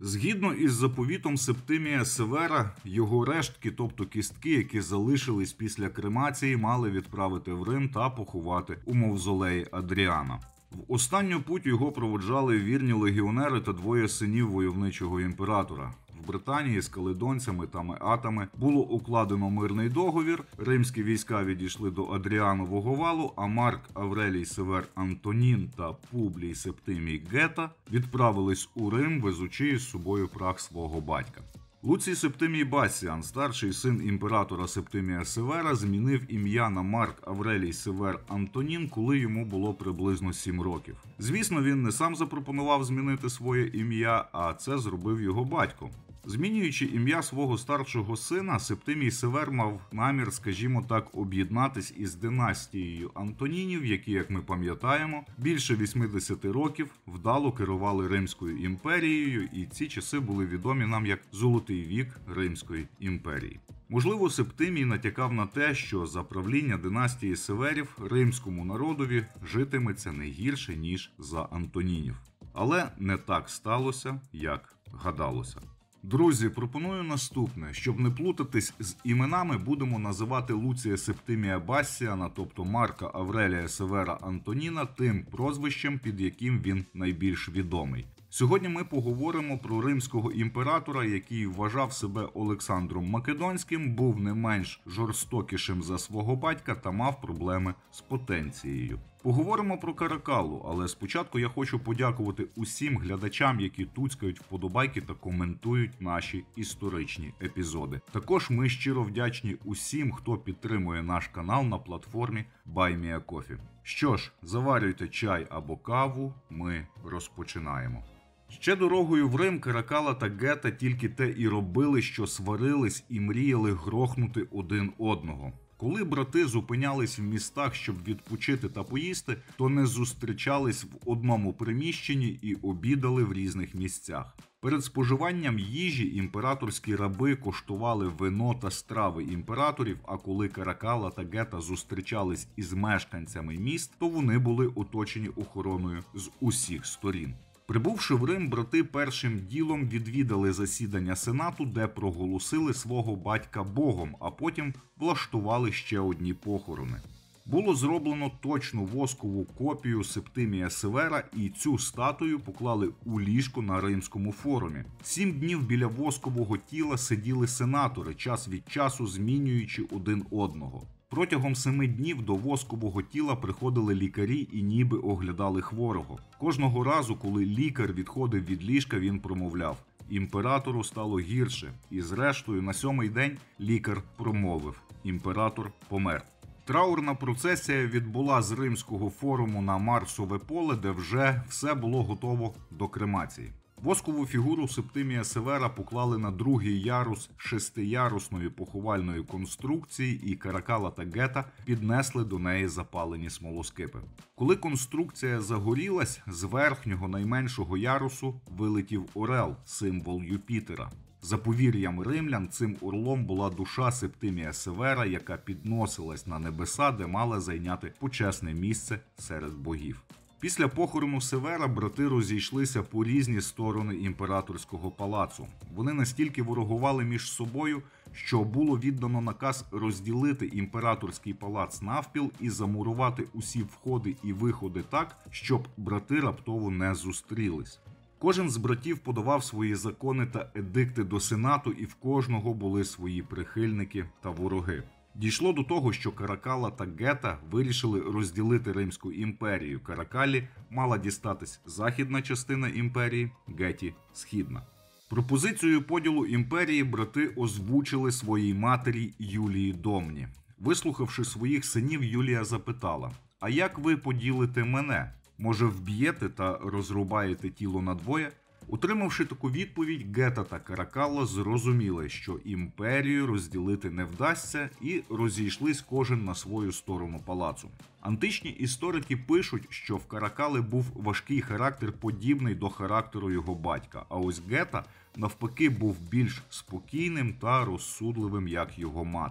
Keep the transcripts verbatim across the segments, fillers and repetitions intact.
Згідно із заповітом Септимія Севера, його рештки, тобто кістки, які залишились після кремації, мали відправити в Рим та поховати у мавзолеї Адріана. В останню путь його проводжали вірні легіонери та двоє синів войовничого імператора. В Британії з каледонцями та меатами було укладено мирний договір, римські війська відійшли до Адріанового валу, а Марк Аврелій Север Антонін та Публій Септимій Гета відправились у Рим, везучи із собою прах свого батька. Луцій Септимій Басіан, старший син імператора Септимія Севера, змінив ім'я на Марк Аврелій Север Антонін, коли йому було приблизно сім років. Звісно, він не сам запропонував змінити своє ім'я, а це зробив його батько. Змінюючи ім'я свого старшого сина, Септимій Север мав намір, скажімо так, об'єднатись із династією Антонінів, які, як ми пам'ятаємо, більше вісімдесят років вдало керували Римською імперією, і ці часи були відомі нам як Золотий вік Римської імперії. Можливо, Септимій натякав на те, що за правління династії Северів римському народові житиметься не гірше, ніж за Антонінів. Але не так сталося, як гадалося. Друзі, пропоную наступне. Щоб не плутатись з іменами, будемо називати Луція Септимія Басіана, тобто Марка Аврелія Севера Антоніна, тим прозвищем, під яким він найбільш відомий. Сьогодні ми поговоримо про римського імператора, який вважав себе Олександром Македонським, був не менш жорстокішим за свого батька та мав проблеми з потенцією. Поговоримо про Каракаллу, але спочатку я хочу подякувати усім глядачам, які туцькають вподобайки та коментують наші історичні епізоди. Також ми щиро вдячні усім, хто підтримує наш канал на платформі BuyMeACoffee. Що ж, заварюйте чай або каву, ми розпочинаємо. Ще дорогою в Рим Каракалла та Гета тільки те і робили, що сварились і мріяли грохнути один одного. Коли брати зупинялись в містах, щоб відпочити та поїсти, то не зустрічались в одному приміщенні і обідали в різних місцях. Перед споживанням їжі імператорські раби коштували вино та страви імператорів, а коли Каракалла та Гета зустрічались із мешканцями міст, то вони були оточені охороною з усіх сторін. Прибувши в Рим, брати першим ділом відвідали засідання Сенату, де проголосили свого батька Богом, а потім влаштували ще одні похорони. Було зроблено точну воскову копію Септимія Севера, і цю статую поклали у ліжко на Римському форумі. Сім днів біля воскового тіла сиділи сенатори, час від часу змінюючи один одного. Протягом семи днів до воскового тіла приходили лікарі і ніби оглядали хворого. Кожного разу, коли лікар відходив від ліжка, він промовляв: «Імператору стало гірше». І зрештою, на сьомий день лікар промовив: «Імператор помер». Траурна процесія відбула з Римського форуму на Марсове поле, де вже все було готово до кремації. Воскову фігуру Септимія Севера поклали на другий ярус шестиярусної поховальної конструкції, і Каракалла та Гета піднесли до неї запалені смолоскипи. Коли конструкція загорілась, з верхнього найменшого ярусу вилетів орел, символ Юпітера. За повір'ям римлян, цим орлом була душа Септимія Севера, яка підносилась на небеса, де мала зайняти почесне місце серед богів. Після похорону Севера брати розійшлися по різні сторони імператорського палацу. Вони настільки ворогували між собою, що було віддано наказ розділити імператорський палац навпіл і замурувати усі входи і виходи так, щоб брати раптово не зустрілись. Кожен з братів подавав свої закони та едикти до Сенату, і в кожного були свої прихильники та вороги. Дійшло до того, що Каракалла та Гета вирішили розділити Римську імперію. Каракаллі мала дістатись західна частина імперії, Геті – східна. Пропозицію поділу імперії брати озвучили своїй матері Юлії Домні. Вислухавши своїх синів, Юлія запитала: «А як ви поділите мене? Може, вб'єте та розрубаєте тіло надвоє?» Отримавши таку відповідь, Гета та Каракалла зрозуміли, що імперію розділити не вдасться, і розійшлись кожен на свою сторону палацу. Античні історики пишуть, що в Каракалли був важкий характер, подібний до характеру його батька, а ось Гета, навпаки, був більш спокійним та розсудливим, як його мати.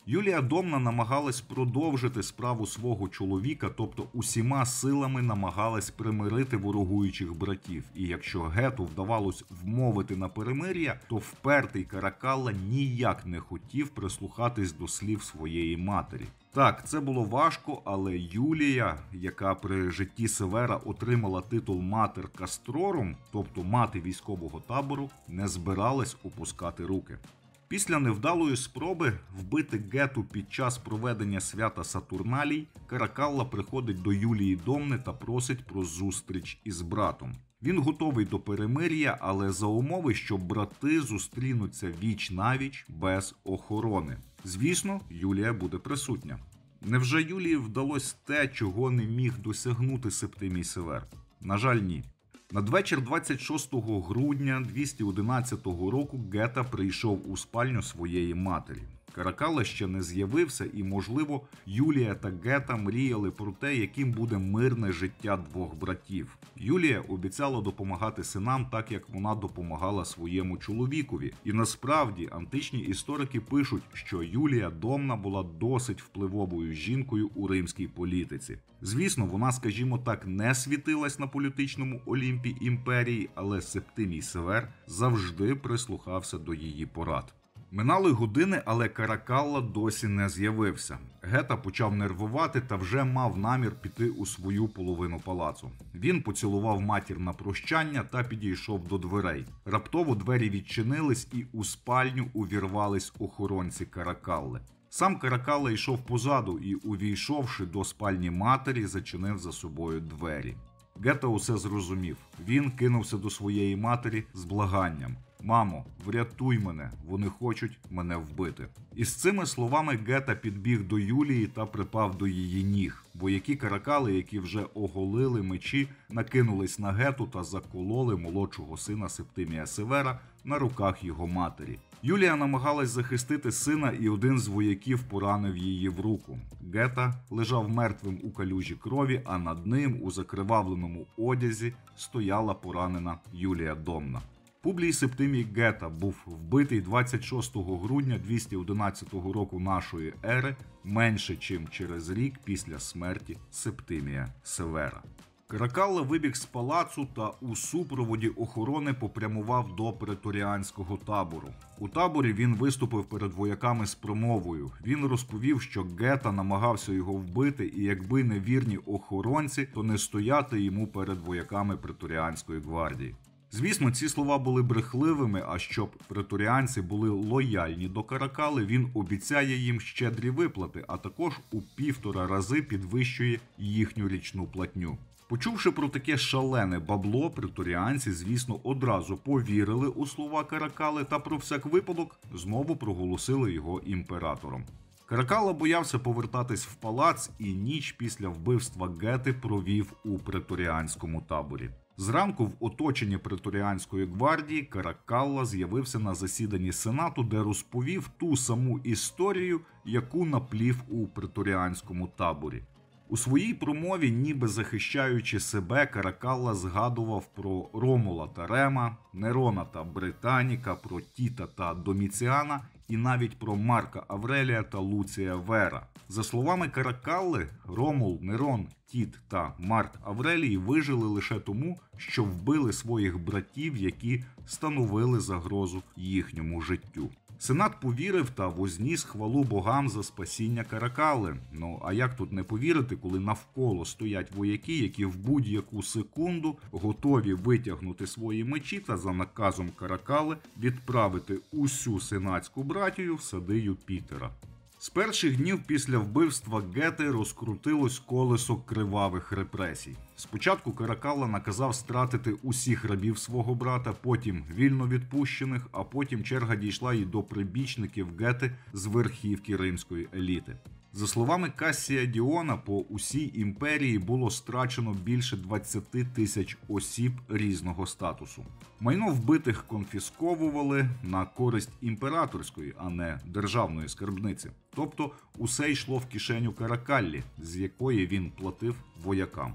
Юлія Домна намагалась продовжити справу свого чоловіка, тобто усіма силами намагалась примирити ворогуючих братів. І якщо Гету вдавалось вмовити на перемир'я, то впертий Каракалла ніяк не хотів прислухатись до слів своєї матері. Так, це було важко, але Юлія, яка при житті Севера отримала титул Матер Кастрорум, тобто мати військового табору, не збиралась опускати руки. Після невдалої спроби вбити Гету під час проведення свята Сатурналій, Каракалла приходить до Юлії Домни та просить про зустріч із братом. Він готовий до перемир'я, але за умови, що брати зустрінуться віч-навіч без охорони. Звісно, Юлія буде присутня. Невже Юлії вдалося те, чого не міг досягнути Септимій Север? На жаль, ні. Надвечір двадцять шостого грудня двісті одинадцятого року Гета прийшов у спальню своєї матері. Каракалла ще не з'явився і, можливо, Юлія та Гета мріяли про те, яким буде мирне життя двох братів. Юлія обіцяла допомагати синам так, як вона допомагала своєму чоловікові. І насправді античні історики пишуть, що Юлія Домна була досить впливовою жінкою у римській політиці. Звісно, вона, скажімо так, не світилась на політичному олімпі імперії, але Септимій Север завжди прислухався до її порад. Минали години, але Каракалла досі не з'явився. Гета почав нервувати та вже мав намір піти у свою половину палацу. Він поцілував матір на прощання та підійшов до дверей. Раптово двері відчинились і у спальню увірвались охоронці Каракалли. Сам Каракалла йшов позаду і, увійшовши до спальні матері, зачинив за собою двері. Гета усе зрозумів. Він кинувся до своєї матері з благанням. «Мамо, врятуй мене, вони хочуть мене вбити». І з цими словами Гета підбіг до Юлії та припав до її ніг. Вояки Каракали, які вже оголили мечі, накинулись на Гету та закололи молодшого сина Септимія Севера на руках його матері. Юлія намагалась захистити сина, і один з вояків поранив її в руку. Гета лежав мертвим у калюжі крові, а над ним у закривавленому одязі стояла поранена Юлія Домна. Публій Септимій Гета був вбитий двадцять шостого грудня двісті одинадцятого року нашої ери, менше чим через рік після смерті Септимія Севера. Каракалла вибіг з палацу та у супроводі охорони попрямував до преторіанського табору. У таборі він виступив перед вояками з промовою. Він розповів, що Гета намагався його вбити, і якби не вірні охоронці, то не стояти йому перед вояками преторіанської гвардії. Звісно, ці слова були брехливими, а щоб преторіанці були лояльні до Каракали, він обіцяє їм щедрі виплати, а також у півтора рази підвищує їхню річну платню. Почувши про таке шалене бабло, преторіанці, звісно, одразу повірили у слова Каракали та про всяк випадок знову проголосили його імператором. Каракалла боявся повертатись в палац і ніч після вбивства Гети провів у преторіанському таборі. Зранку в оточенні преторіанської гвардії Каракалла з'явився на засіданні Сенату, де розповів ту саму історію, яку наплів у преторіанському таборі. У своїй промові, ніби захищаючи себе, Каракалла згадував про Ромула та Рема, Нерона та Британіка, про Тіта та Доміціана і навіть про Марка Аврелія та Луція Вера. За словами Каракалли, Ромул, Нерон, Тіт та Марк Аврелій вижили лише тому, що вбили своїх братів, які становили загрозу їхньому життю. Сенат повірив та возніс хвалу богам за спасіння Каракалли. Ну, а як тут не повірити, коли навколо стоять вояки, які в будь-яку секунду готові витягнути свої мечі та за наказом Каракалли відправити усю сенатську братію в сади Юпітера. З перших днів після вбивства Гети розкрутилось колесо кривавих репресій. Спочатку Каракалла наказав стратити усіх рабів свого брата, потім вільно відпущених, а потім черга дійшла і до прибічників Гети з верхівки римської еліти. За словами Кассія Діона, по усій імперії було страчено більше двадцяти тисяч осіб різного статусу. Майно вбитих конфісковували на користь імператорської, а не державної скарбниці. Тобто усе йшло в кишеню Каракаллі, з якої він платив воякам.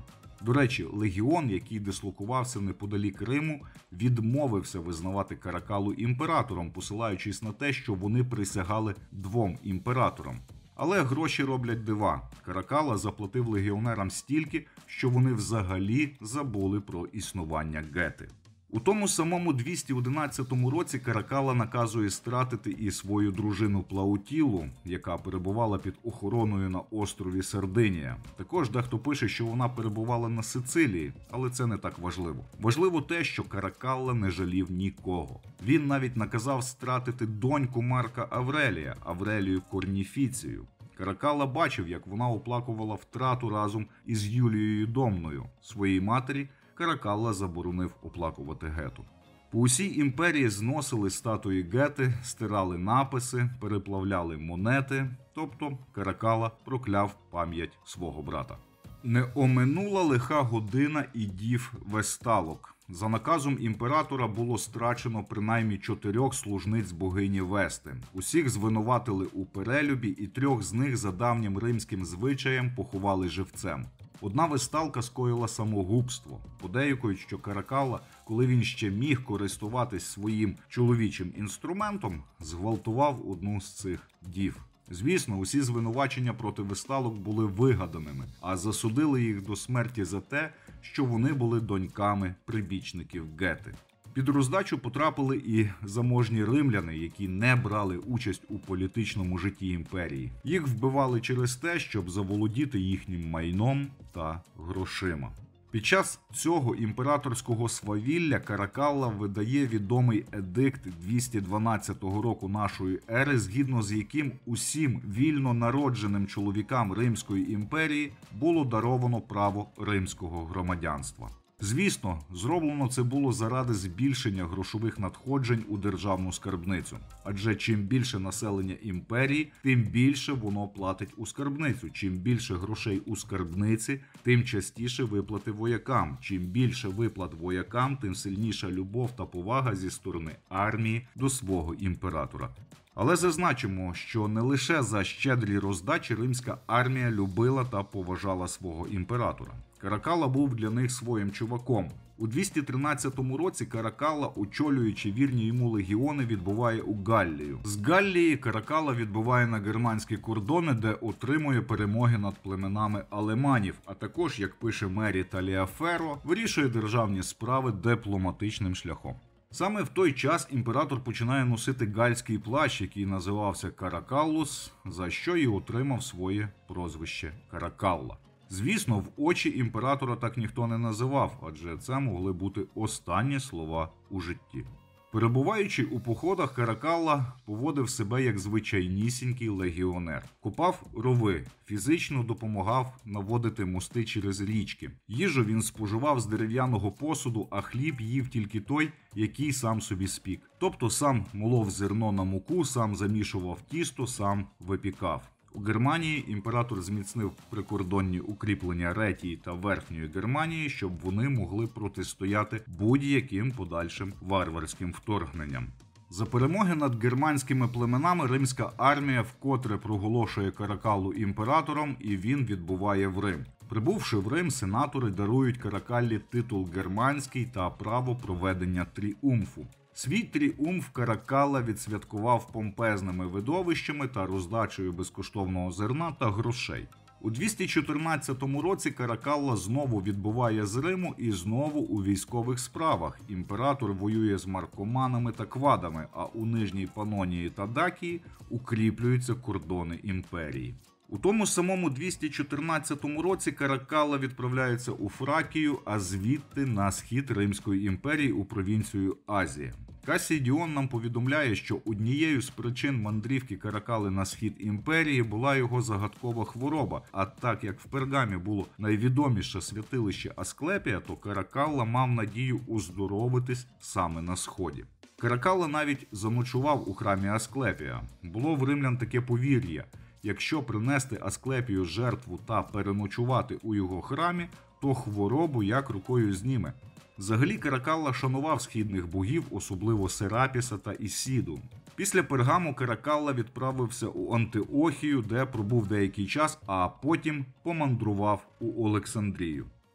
До речі, легіон, який дислокувався неподалік Риму, відмовився визнавати Каракалу імператором, посилаючись на те, що вони присягали двом імператорам. Але гроші роблять дива. Каракала заплатив легіонерам стільки, що вони взагалі забули про існування гети. У тому самому двісті одинадцятому році Каракала наказує стратити і свою дружину Плаутілу, яка перебувала під охороною на острові Сардинія. Також дехто пише, що вона перебувала на Сицилії, але це не так важливо. Важливо те, що Каракалла не жалів нікого. Він навіть наказав стратити доньку Марка Аврелія, Аврелію Корніфіцію. Каракалла бачив, як вона оплакувала втрату разом із Юлією Домною. Своїй матері Каракалла заборонив оплакувати гету. По усій імперії зносили статуї гети, стирали написи, переплавляли монети, тобто Каракалла прокляв пам'ять свого брата. Не оминула лиха година і дів Весталок. За наказом імператора було страчено принаймні чотирьох служниць богині Вести. Усіх звинуватили у перелюбі і трьох з них за давнім римським звичаєм поховали живцем. Одна весталка скоїла самогубство. Подейкують, що Каракалла, коли він ще міг користуватись своїм чоловічим інструментом, зґвалтував одну з цих дів. Звісно, усі звинувачення проти весталок були вигаданими, а засудили їх до смерті за те, що вони були доньками прибічників гети. Під роздачу потрапили і заможні римляни, які не брали участь у політичному житті імперії. Їх вбивали через те, щоб заволодіти їхнім майном та грошима. Під час цього імператорського свавілля Каракалла видає відомий едикт двісті дванадцятого року нашої ери, згідно з яким усім вільно народженим чоловікам Римської імперії було даровано право римського громадянства. Звісно, зроблено це було заради збільшення грошових надходжень у державну скарбницю. Адже чим більше населення імперії, тим більше воно платить у скарбницю. Чим більше грошей у скарбниці, тим частіше виплати воякам. Чим більше виплат воякам, тим сильніша любов та повага зі сторони армії до свого імператора. Але зазначимо, що не лише за щедрі роздачі римська армія любила та поважала свого імператора. Каракалла був для них своїм чуваком. У двісті тринадцятому році Каракалла, очолюючи вірні йому легіони, відбуває у Галлію. З Галлії Каракалла відбуває на германські кордони, де отримує перемоги над племенами алеманів, а також, як пише Мері Таліаферо, вирішує державні справи дипломатичним шляхом. Саме в той час імператор починає носити гальський плащ, який називався Каракаллус, за що й отримав своє прозвище Каракалла. Звісно, в очі імператора так ніхто не називав, адже це могли бути останні слова у житті. Перебуваючи у походах, Каракалла поводив себе як звичайнісінький легіонер. Копав рови, фізично допомагав наводити мости через річки. Їжу він споживав з дерев'яного посуду, а хліб їв тільки той, який сам собі спік. Тобто сам молов зерно на муку, сам замішував тісто, сам випікав. У Германії імператор зміцнив прикордонні укріплення Ретії та Верхньої Германії, щоб вони могли протистояти будь-яким подальшим варварським вторгненням. За перемоги над германськими племенами римська армія вкотре проголошує Каракаллу імператором, і він відбуває в Рим. Прибувши в Рим, сенатори дарують Каракаллі титул германський та право проведення тріумфу. Свій тріумф Каракалла відсвяткував помпезними видовищами та роздачею безкоштовного зерна та грошей. У двісті чотирнадцятому році Каракалла знову відбуває з Риму і знову у військових справах. Імператор воює з маркоманами та квадами, а у Нижній Панонії та Дакії укріплюються кордони імперії. У тому самому двісті чотирнадцятому році Каракалла відправляється у Фракію, а звідти на схід Римської імперії у провінцію Азія. Касій Діон нам повідомляє, що однією з причин мандрівки Каракалли на схід імперії була його загадкова хвороба, а так як в Пергамі було найвідоміше святилище Асклепія, то Каракалла мав надію оздоровитись саме на сході. Каракалла навіть заночував у храмі Асклепія. Було в римлян таке повір'я: якщо принести Асклепію жертву та переночувати у його храмі, то хворобу як рукою зніме. Взагалі Каракалла шанував східних богів, особливо Серапіса та Ісіду. Після Пергаму Каракалла відправився у Антиохію, де пробув деякий час, а потім помандрував у Олександрію.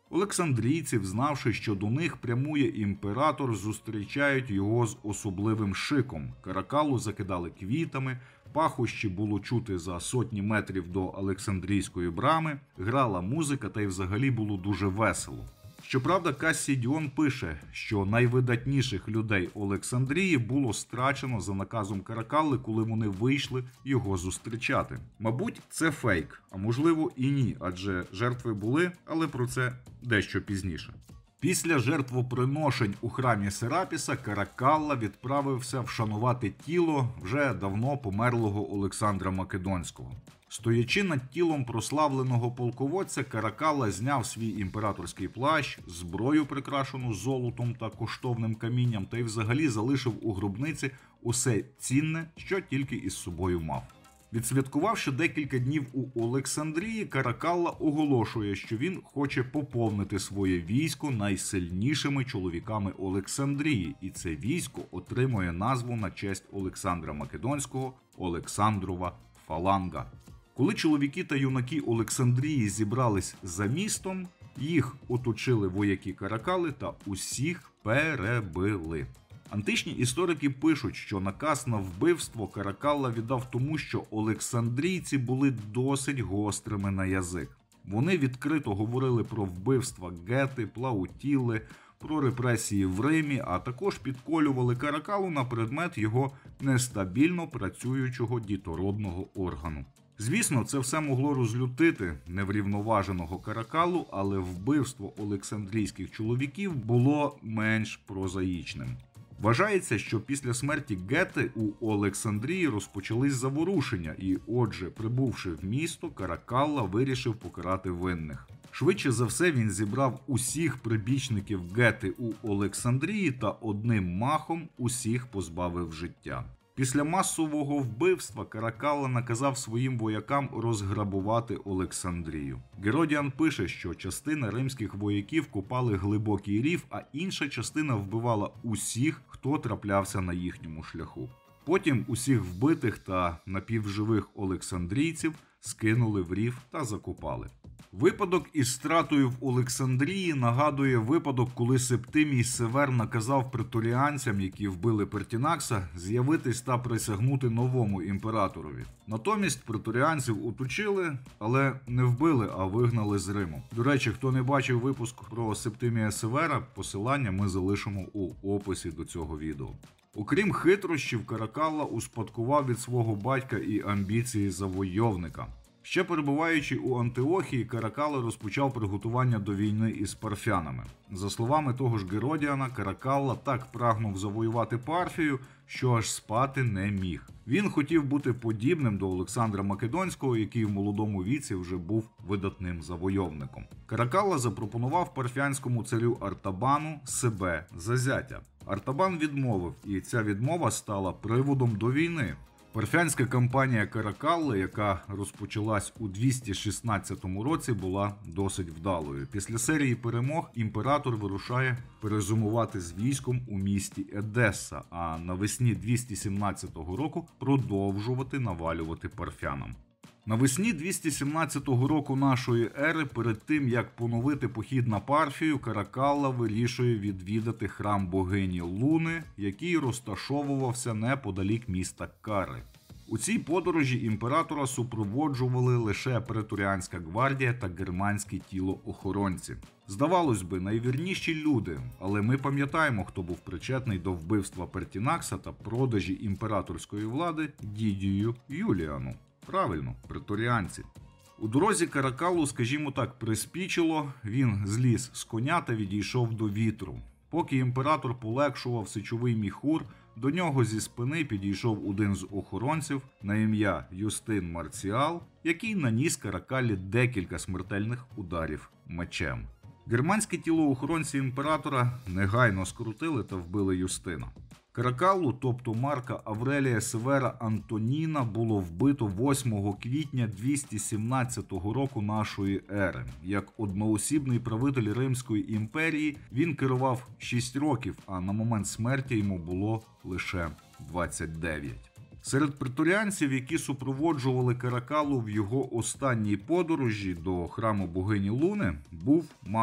Олександрійці, знавши, що до них прямує імператор, зустрічають його з особливим шиком. Каракаллу закидали квітами, пахощі було чути за сотні метрів до Олександрійської брами, грала музика та й взагалі було дуже весело. Щоправда, Кассідіон пише, що найвидатніших людей Олександрії було страчено за наказом Каракалли, коли вони вийшли його зустрічати. Мабуть, це фейк, а можливо і ні, адже жертви були, але про це дещо пізніше. Після жертвоприношень у храмі Серапіса Каракалла відправився вшанувати тіло вже давно померлого Олександра Македонського. Стоячи над тілом прославленого полководця, Каракалла зняв свій імператорський плащ, зброю, прикрашену золотом та коштовним камінням, та й взагалі залишив у гробниці усе цінне, що тільки із собою мав. Відсвяткувавши декілька днів у Олександрії, Каракалла оголошує, що він хоче поповнити своє військо найсильнішими чоловіками Олександрії, і це військо отримує назву на честь Олександра Македонського – Олександрова фаланга. Коли чоловіки та юнаки Олександрії зібрались за містом, їх оточили вояки Каракалли та усіх перебили. Античні історики пишуть, що наказ на вбивство Каракалла віддав тому, що олександрійці були досить гострими на язик. Вони відкрито говорили про вбивства Гети, Плаутіли, про репресії в Римі, а також підколювали Каракаллу на предмет його нестабільно працюючого дітородного органу. Звісно, це все могло розлютити неврівноваженого Каракаллу, але вбивство олександрійських чоловіків було менш прозаїчним. Вважається, що після смерті Гети у Олександрії розпочались заворушення і, отже, прибувши в місто, Каракалла вирішив покарати винних. Швидше за все, він зібрав усіх прибічників Гети у Олександрії та одним махом усіх позбавив життя. Після масового вбивства Каракалла наказав своїм воякам розграбувати Олександрію. Геродіан пише, що частина римських вояків копали глибокий рів, а інша частина вбивала усіх, хто траплявся на їхньому шляху. Потім усіх вбитих та напівживих олександрійців скинули в рів та закопали. Випадок із стратою в Олександрії нагадує випадок, коли Септимій Север наказав преторіанцям, які вбили Пертінакса, з'явитись та присягнути новому імператорові. Натомість преторіанців оточили, але не вбили, а вигнали з Риму. До речі, хто не бачив випуск про Септимія Севера, посилання ми залишимо у описі до цього відео. Окрім хитрощів, Каракалла успадкував від свого батька і амбіції завойовника. Ще перебуваючи у Антиохії, Каракалла розпочав приготування до війни із парфянами. За словами того ж Геродіана, Каракалла так прагнув завоювати Парфію, що аж спати не міг. Він хотів бути подібним до Олександра Македонського, який в молодому віці вже був видатним завойовником. Каракалла запропонував парфянському царю Артабану себе за зятя. Артабан відмовив, і ця відмова стала приводом до війни. Парфянська кампанія Каракалли, яка розпочалась у двісті шістнадцятому році, була досить вдалою. Після серії перемог імператор вирушає перезимувати з військом у місті Едеса, а навесні двісті сімнадцятого року продовжувати навалювати парфянам. Навесні двісті сімнадцятого року нашої ери, перед тим як поновити похід на Парфію, Каракалла вирішує відвідати храм богині Луни, який розташовувався неподалік міста Кари. У цій подорожі імператора супроводжували лише преторіанська гвардія та германські тілоохоронці. Здавалось би, найвірніші люди, але ми пам'ятаємо, хто був причетний до вбивства Пертінакса та продажі імператорської влади Дідію Юліану. Правильно, преторіанці. У дорозі Каракаллу, скажімо так, приспічило, він зліз з коня та відійшов до вітру. Поки імператор полегшував сечовий міхур, до нього зі спини підійшов один з охоронців на ім'я Юстин Марціал, який наніс Каракаллі декілька смертельних ударів мечем. Германські тілоохоронці імператора негайно скрутили та вбили Юстина. Каракаллу, тобто Марка Аврелія Севера Антоніна, було вбито восьмого квітня двісті сімнадцятого року нашої ери. Як одноосібний правитель Римської імперії він керував шість років, а на момент смерті йому було лише двадцять дев'ять. Серед преторіанців, які супроводжували Каракаллу в його останній подорожі до храму богині Луни, був Марк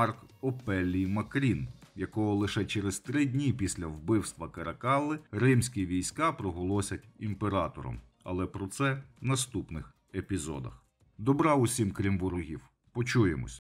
Опеллій Макрін, якого лише через три дні після вбивства Каракалли римські війська проголосять імператором. Але про це в наступних епізодах. Добра усім, крім ворогів. Почуємось.